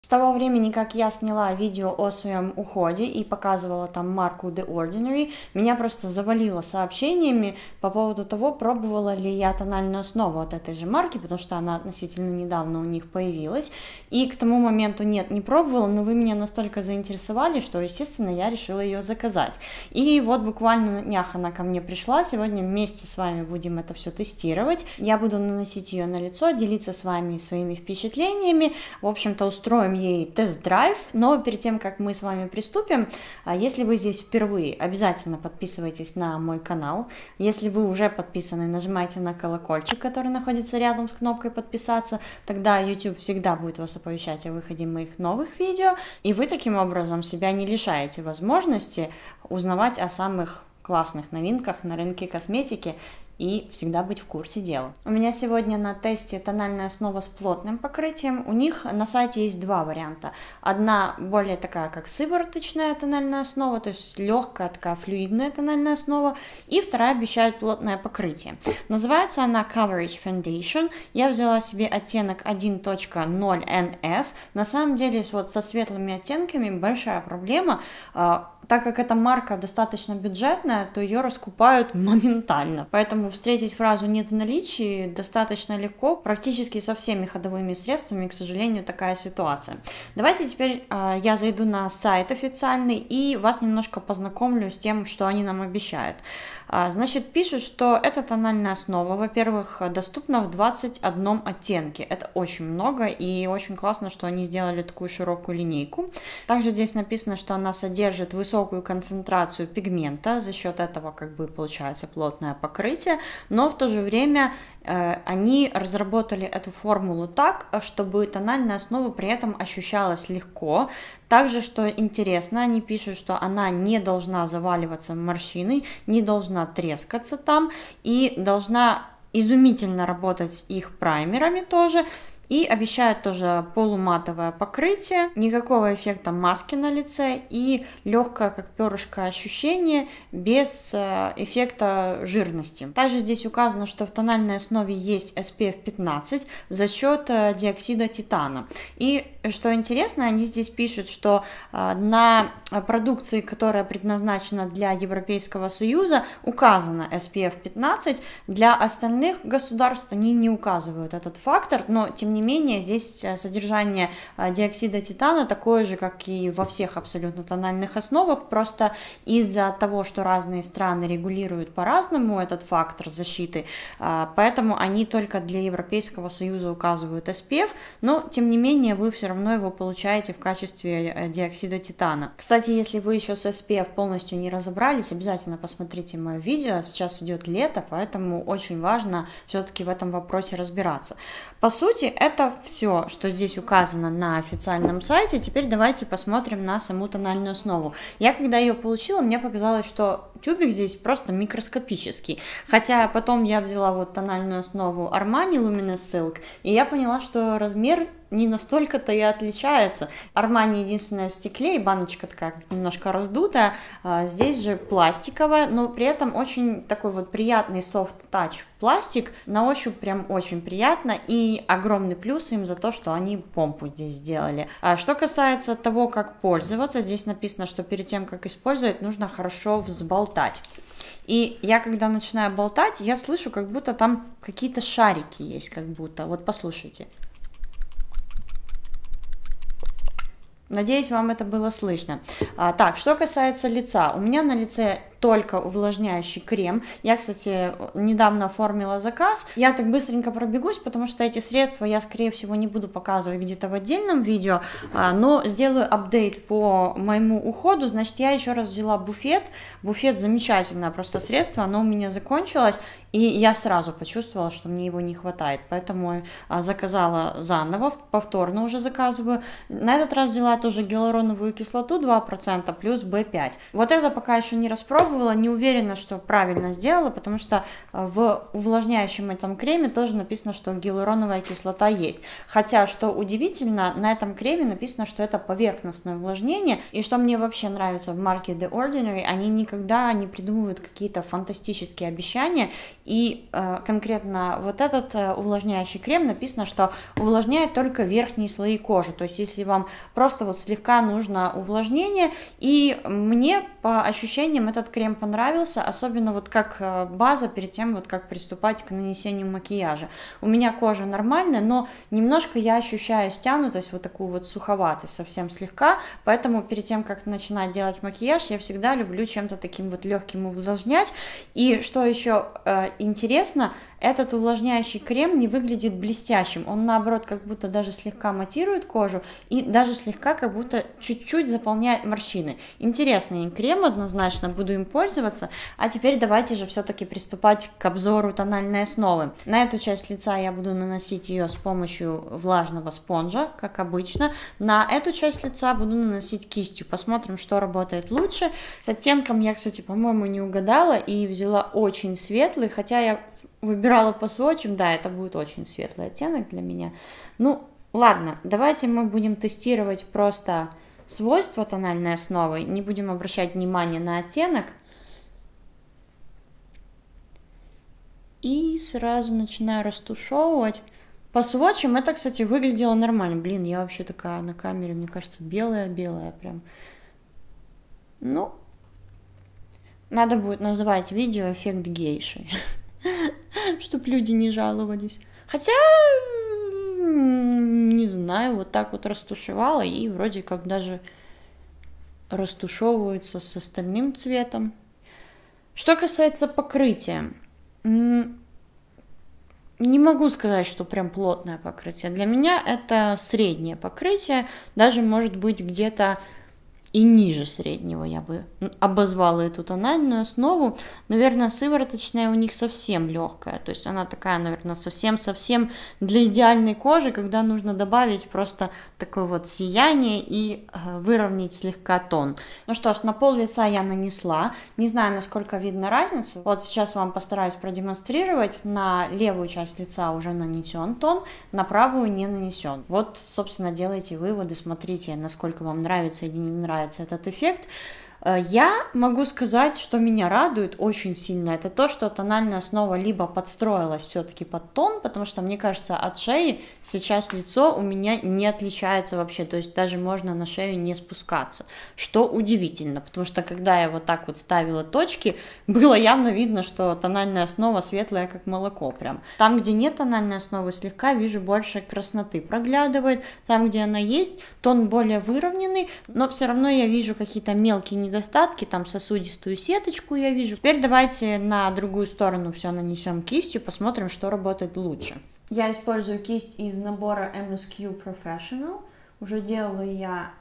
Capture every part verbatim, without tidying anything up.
С того времени, как я сняла видео о своем уходе и показывала там марку The Ordinary, меня просто завалило сообщениями по поводу того, пробовала ли я тональную основу от этой же марки, потому что она относительно недавно у них появилась. И к тому моменту нет, не пробовала, но вы меня настолько заинтересовали, что, естественно, я решила ее заказать. И вот буквально на днях она ко мне пришла, сегодня вместе с вами будем это все тестировать. Я буду наносить ее на лицо, делиться с вами своими впечатлениями, в общем-то устроим ей тест-драйв, но перед тем, как мы с вами приступим, если вы здесь впервые, обязательно подписывайтесь на мой канал. Если вы уже подписаны, нажимайте на колокольчик, который находится рядом с кнопкой подписаться, тогда YouTube всегда будет вас оповещать о выходе моих новых видео, и вы таким образом себя не лишаете возможности узнавать о самых классных новинках на рынке косметики и всегда быть в курсе дела. У меня сегодня на тесте тональная основа с плотным покрытием. У них на сайте есть два варианта. Одна более такая, как сывороточная тональная основа, то есть легкая такая флюидная тональная основа, и вторая обещает плотное покрытие. Называется она Coverage Foundation. Я взяла себе оттенок один точка ноль эн эс. На самом деле вот со светлыми оттенками большая проблема. Так как эта марка достаточно бюджетная, то ее раскупают моментально. Поэтому встретить фразу «нет в наличии» достаточно легко, практически со всеми ходовыми средствами, к сожалению, такая ситуация. Давайте теперь э, я зайду на сайт официальный и вас немножко познакомлю с тем, что они нам обещают. А, значит, пишут, что эта тональная основа, во-первых, доступна в двадцати одном оттенке. Это очень много и очень классно, что они сделали такую широкую линейку. Также здесь написано, что она содержит высокую концентрацию пигмента, за счет этого как бы получается плотное покрытие, но в то же время э, они разработали эту формулу так, чтобы тональная основа при этом ощущалась легко. Также, что интересно, они пишут, что она не должна заваливаться в морщины, не должна трескаться там и должна изумительно работать с их праймерами тоже. И обещают тоже полуматовое покрытие, никакого эффекта маски на лице и легкое, как перышко, ощущение без эффекта жирности. Также здесь указано, что в тональной основе есть эс пи эф пятнадцать за счет диоксида титана. И что интересно, они здесь пишут, что на продукции, которая предназначена для Европейского Союза, указано эс пи эф пятнадцать, для остальных государств они не указывают этот фактор, но тем не менее здесь содержание диоксида титана такое же, как и во всех абсолютно тональных основах, просто из-за того, что разные страны регулируют по-разному этот фактор защиты, поэтому они только для Европейского Союза указывают эс пи эф, но тем не менее вы все равно его получаете в качестве диоксида титана. Кстати, если вы еще с эс пи эф полностью не разобрались, обязательно посмотрите мое видео, сейчас идет лето, поэтому очень важно все-таки в этом вопросе разбираться. По сути, это все, что здесь указано на официальном сайте. Теперь давайте посмотрим на саму тональную основу. Я когда ее получила, мне показалось, что тюбик здесь просто микроскопический. Хотя потом я взяла вот тональную основу Armani Luminous Silk, и я поняла, что размер не настолько-то и отличается. Armani единственная в стекле, и баночка такая как немножко раздутая. Здесь же пластиковая, но при этом очень такой вот приятный soft touch пластик. На ощупь прям очень приятно, и огромный плюс им за то, что они помпу здесь сделали. А что касается того, как пользоваться, здесь написано, что перед тем, как использовать, нужно хорошо взболтать. И я, когда начинаю болтать, я слышу, как будто там какие-то шарики есть, как будто. Вот послушайте. Надеюсь, вам это было слышно. А, так, что касается лица. У меня на лице только увлажняющий крем. Я, кстати, недавно оформила заказ. Я так быстренько пробегусь, потому что эти средства я, скорее всего, не буду показывать где-то в отдельном видео, но сделаю апдейт по моему уходу. Значит, я еще раз взяла буфет. Буфет замечательное просто средство, оно у меня закончилось, и я сразу почувствовала, что мне его не хватает, поэтому заказала заново, повторно уже заказываю. На этот раз взяла тоже гиалуроновую кислоту два процента плюс бэ пять. Вот это пока еще не распробовала, попробовала, не уверена, что правильно сделала, потому что в увлажняющем этом креме тоже написано, что гиалуроновая кислота есть. Хотя, что удивительно, на этом креме написано, что это поверхностное увлажнение, и что мне вообще нравится в марке The Ordinary, они никогда не придумывают какие-то фантастические обещания, и э, конкретно вот этот э, увлажняющий крем написано, что увлажняет только верхние слои кожи, то есть если вам просто вот слегка нужно увлажнение, и мне по ощущениям этот крем понравился, особенно вот как база перед тем, вот как приступать к нанесению макияжа. У меня кожа нормальная, но немножко я ощущаю стянутость, вот такую вот суховатость, совсем слегка, поэтому перед тем, как начинать делать макияж, я всегда люблю чем-то таким вот легким увлажнять. И что еще э, интересно, этот увлажняющий крем не выглядит блестящим, он наоборот как будто даже слегка матирует кожу и даже слегка как будто чуть-чуть заполняет морщины. Интересный крем, однозначно буду им пользоваться. А теперь давайте же все-таки приступать к обзору тональной основы. На эту часть лица я буду наносить ее с помощью влажного спонжа, как обычно. На эту часть лица буду наносить кистью. Посмотрим, что работает лучше. С оттенком я, кстати, по-моему, не угадала и взяла очень светлый, хотя я выбирала по сводчам, да, это будет очень светлый оттенок для меня. Ну, ладно, давайте мы будем тестировать просто свойства тональной основы, не будем обращать внимание на оттенок. И сразу начинаю растушевывать. По сводчам это, кстати, выглядело нормально. Блин, я вообще такая на камере, мне кажется, белая-белая прям. Ну, надо будет называть видео «Эффект гейши». Чтоб люди не жаловались. Хотя, не знаю, вот так вот растушевала, и вроде как даже растушевывается с остальным цветом. Что касается покрытия, не могу сказать, что прям плотное покрытие. Для меня это среднее покрытие, даже может быть где-то и ниже среднего я бы обозвала эту тональную основу. Наверное, сывороточная у них совсем легкая, то есть она такая, наверное, совсем-совсем для идеальной кожи, когда нужно добавить просто такое вот сияние и выровнять слегка тон. Ну что ж, на пол лица я нанесла, не знаю, насколько видно разницу, вот сейчас вам постараюсь продемонстрировать. На левую часть лица уже нанесен тон, на правую не нанесен. Вот, собственно, делайте выводы, смотрите, насколько вам нравится или не нравится этот эффект. Я могу сказать, что меня радует очень сильно, это то, что тональная основа либо подстроилась все-таки под тон, потому что, мне кажется, от шеи сейчас лицо у меня не отличается вообще, то есть даже можно на шею не спускаться, что удивительно, потому что когда я вот так вот ставила точки, было явно видно, что тональная основа светлая, как молоко прям. Там, где нет тональной основы, слегка вижу больше красноты проглядывает, там, где она есть, тон более выровненный, но все равно я вижу какие-то мелкие недостатки, недостатки, там сосудистую сеточку я вижу. Теперь давайте на другую сторону все нанесем кистью, посмотрим, что работает лучше. Я использую кисть из набора эм эс кью Professional. Уже делала я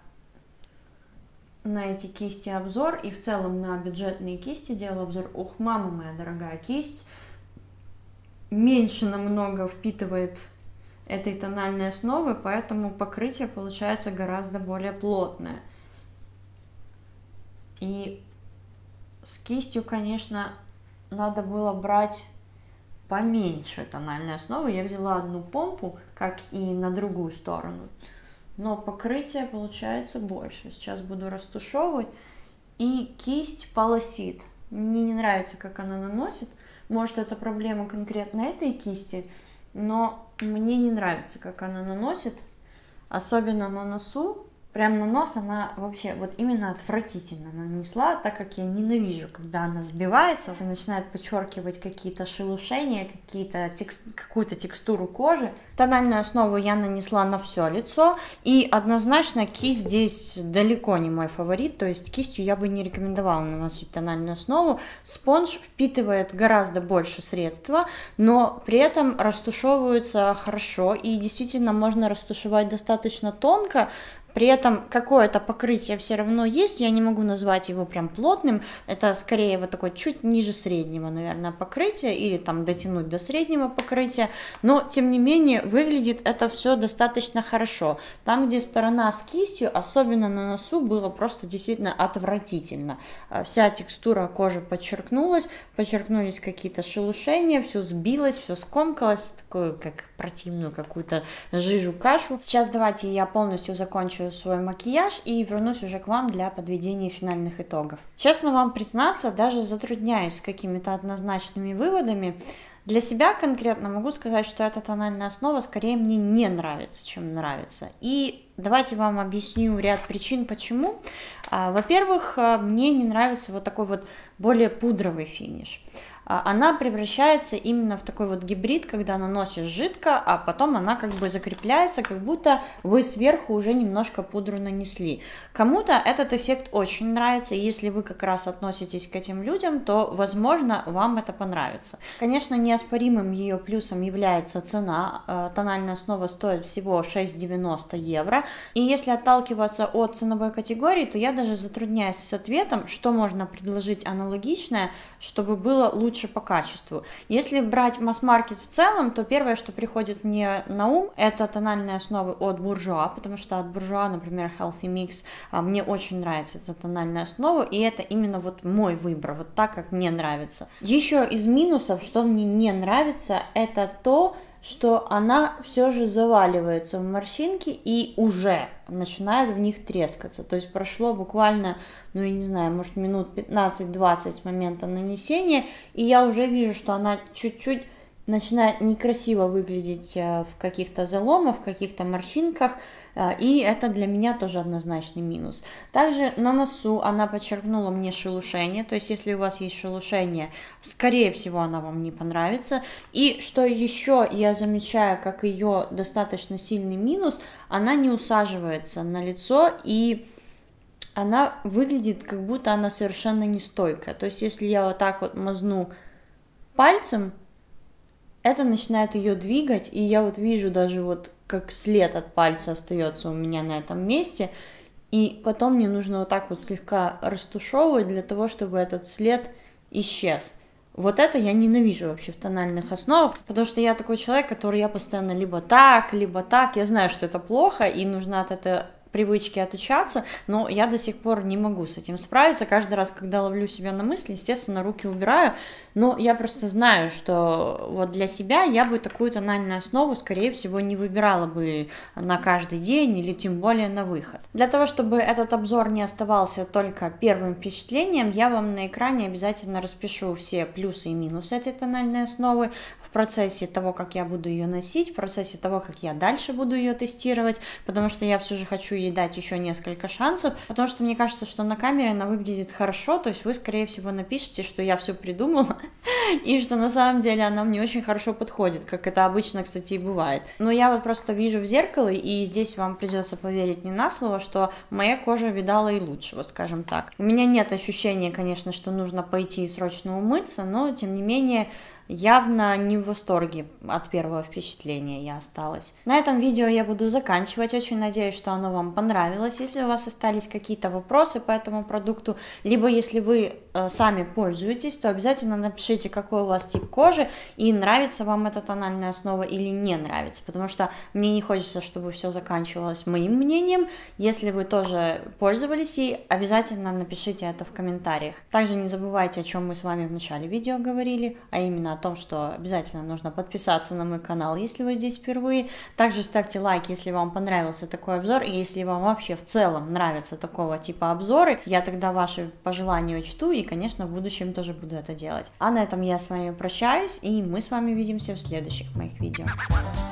на эти кисти обзор, и в целом на бюджетные кисти делала обзор. Ух, мама моя дорогая, кисть меньше намного впитывает этой тональной основы, поэтому покрытие получается гораздо более плотное. И с кистью, конечно, надо было брать поменьше тональной основы. Я взяла одну помпу, как и на другую сторону. Но покрытие получается больше. Сейчас буду растушевывать. И кисть полосит. Мне не нравится, как она наносит. Может, это проблема конкретно этой кисти, но мне не нравится, как она наносит. Особенно на носу. Прям на нос она вообще вот именно отвратительно нанесла, так как я ненавижу, когда она сбивается, и начинает подчеркивать какие-то шелушения, какие-то текст... какую-то текстуру кожи. Тональную основу я нанесла на все лицо, и однозначно кисть здесь далеко не мой фаворит, то есть кистью я бы не рекомендовала наносить тональную основу. Спонж впитывает гораздо больше средства, но при этом растушевывается хорошо, и действительно можно растушевать достаточно тонко, При этом какое-то покрытие все равно есть, я не могу назвать его прям плотным, это скорее вот такое чуть ниже среднего, наверное, покрытия, или там дотянуть до среднего покрытия, но тем не менее выглядит это все достаточно хорошо. Там, где сторона с кистью, особенно на носу, было просто действительно отвратительно. Вся текстура кожи подчеркнулась, подчеркнулись какие-то шелушения, все сбилось, все скомкалось, такую как противную какую-то жижу, кашу. Сейчас давайте я полностью закончу свой макияж и вернусь уже к вам для подведения финальных итогов. Честно вам признаться, даже затрудняюсь с какими-то однозначными выводами. Для себя конкретно могу сказать, что эта тональная основа скорее мне не нравится, чем нравится. И давайте вам объясню ряд причин, почему. Во-первых, мне не нравится вот такой вот более пудровый финиш. Она превращается именно в такой вот гибрид, когда наносишь жидко, а потом она как бы закрепляется, как будто вы сверху уже немножко пудру нанесли. Кому-то этот эффект очень нравится, и если вы как раз относитесь к этим людям, то, возможно, вам это понравится. Конечно, неоспоримым ее плюсом является цена. Тональная основа стоит всего шесть девяносто евро, и если отталкиваться от ценовой категории, то я даже затрудняюсь с ответом, что можно предложить аналогичное, чтобы было лучше по качеству. Если брать масс-маркет в целом, то первое, что приходит мне на ум, это тональные основы от Bourjois, потому что от Bourjois, например, Healthy Mix, мне очень нравится эта тональная основа, и это именно вот мой выбор, вот так, как мне нравится. Еще из минусов, что мне не нравится, это то, что она все же заваливается в морщинки и уже начинает в них трескаться. То есть прошло буквально, ну я не знаю, может минут пятнадцать-двадцать с момента нанесения, и я уже вижу, что она чуть-чуть начинает некрасиво выглядеть в каких-то заломах, в каких-то морщинках, и это для меня тоже однозначный минус. Также на носу она подчеркнула мне шелушение, то есть если у вас есть шелушение, скорее всего она вам не понравится. И что еще я замечаю, как ее достаточно сильный минус, она не усаживается на лицо, и она выглядит, как будто она совершенно не стойкая. То есть если я вот так вот мазну пальцем, это начинает ее двигать, и я вот вижу даже вот как след от пальца остается у меня на этом месте, и потом мне нужно вот так вот слегка растушевывать для того, чтобы этот след исчез. Вот это я ненавижу вообще в тональных основах, потому что я такой человек, который я постоянно либо так, либо так, я знаю, что это плохо, и нужно от этого привычки отучаться, но я до сих пор не могу с этим справиться. Каждый раз, когда ловлю себя на мысли, естественно, руки убираю, но я просто знаю, что вот для себя я бы такую тональную основу, скорее всего, не выбирала бы на каждый день или тем более на выход. Для того, чтобы этот обзор не оставался только первым впечатлением, я вам на экране обязательно распишу все плюсы и минусы этой тональной основы в процессе того, как я буду ее носить, в процессе того, как я дальше буду ее тестировать, потому что я все же хочу ей дать еще несколько шансов, потому что мне кажется, что на камере она выглядит хорошо, то есть вы, скорее всего, напишите, что я все придумала, и что на самом деле она мне очень хорошо подходит, как это обычно, кстати, и бывает. Но я вот просто вижу в зеркало, и здесь вам придется поверить мне на слово, что моя кожа видала и лучше, вот скажем так. У меня нет ощущения, конечно, что нужно пойти и срочно умыться, но, тем не менее, явно не в восторге от первого впечатления я осталась. На этом видео я буду заканчивать. Очень надеюсь, что оно вам понравилось. Если у вас остались какие-то вопросы по этому продукту, либо если вы э, сами пользуетесь, то обязательно напишите, какой у вас тип кожи и нравится вам эта тональная основа или не нравится, потому что мне не хочется, чтобы все заканчивалось моим мнением. Если вы тоже пользовались ей, обязательно напишите это в комментариях. Также не забывайте, о чем мы с вами в начале видео говорили, а именно о том, что обязательно нужно подписаться на мой канал, если вы здесь впервые. Также ставьте лайк, если вам понравился такой обзор, и если вам вообще в целом нравятся такого типа обзоры, я тогда ваши пожелания учту, и, конечно, в будущем тоже буду это делать. А на этом я с вами прощаюсь, и мы с вами увидимся в следующих моих видео.